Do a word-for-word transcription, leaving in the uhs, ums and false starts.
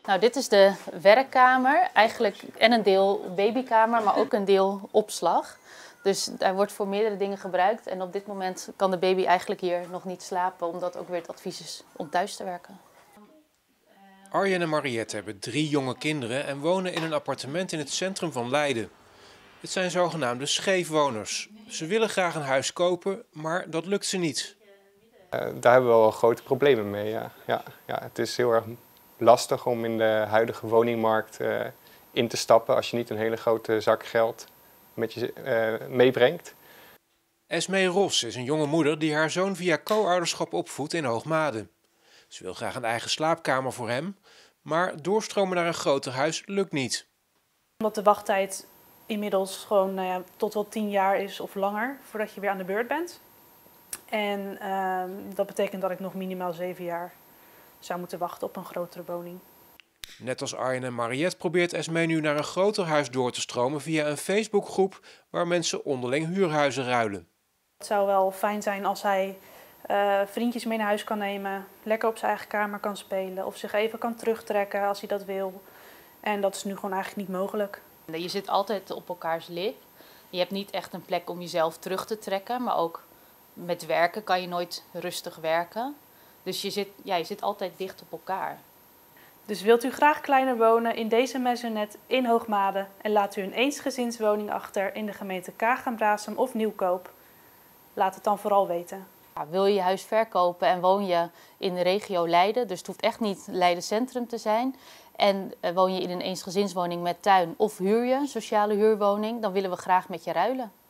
Nou, dit is de werkkamer, eigenlijk en een deel babykamer, maar ook een deel opslag. Dus hij wordt voor meerdere dingen gebruikt en op dit moment kan de baby eigenlijk hier nog niet slapen, omdat ook weer het advies is om thuis te werken. Arjen en Mariette hebben drie jonge kinderen en wonen in een appartement in het centrum van Leiden. Het zijn zogenaamde scheefwoners. Ze willen graag een huis kopen, maar dat lukt ze niet. Uh, daar hebben we wel grote problemen mee, ja. Ja, ja, het is heel erg lastig om in de huidige woningmarkt uh, in te stappen als je niet een hele grote zak geld met je uh, meebrengt. Esmee Ros is een jonge moeder die haar zoon via co-ouderschap opvoedt in Hoogmade. Ze wil graag een eigen slaapkamer voor hem, maar doorstromen naar een groter huis lukt niet. Omdat de wachttijd inmiddels gewoon nou ja, tot wel tien jaar is of langer voordat je weer aan de beurt bent. En uh, dat betekent dat ik nog minimaal zeven jaar zou moeten wachten op een grotere woning. Net als Arjen en Mariette probeert Esmee nu naar een groter huis door te stromen via een Facebookgroep waar mensen onderling huurhuizen ruilen. Het zou wel fijn zijn als hij uh, vriendjes mee naar huis kan nemen, lekker op zijn eigen kamer kan spelen of zich even kan terugtrekken als hij dat wil. En dat is nu gewoon eigenlijk niet mogelijk. Je zit altijd op elkaars lip. Je hebt niet echt een plek om jezelf terug te trekken, maar ook met werken kan je nooit rustig werken. Dus je zit, ja, je zit altijd dicht op elkaar. Dus wilt u graag kleiner wonen in deze maisonette in Hoogmade en laat u een eensgezinswoning achter in de gemeente Kaag-en-Braassem of Nieuwkoop? Laat het dan vooral weten. Ja, wil je je huis verkopen en woon je in de regio Leiden, dus het hoeft echt niet Leiden Centrum te zijn. En woon je in een eensgezinswoning met tuin of huur je een sociale huurwoning, dan willen we graag met je ruilen.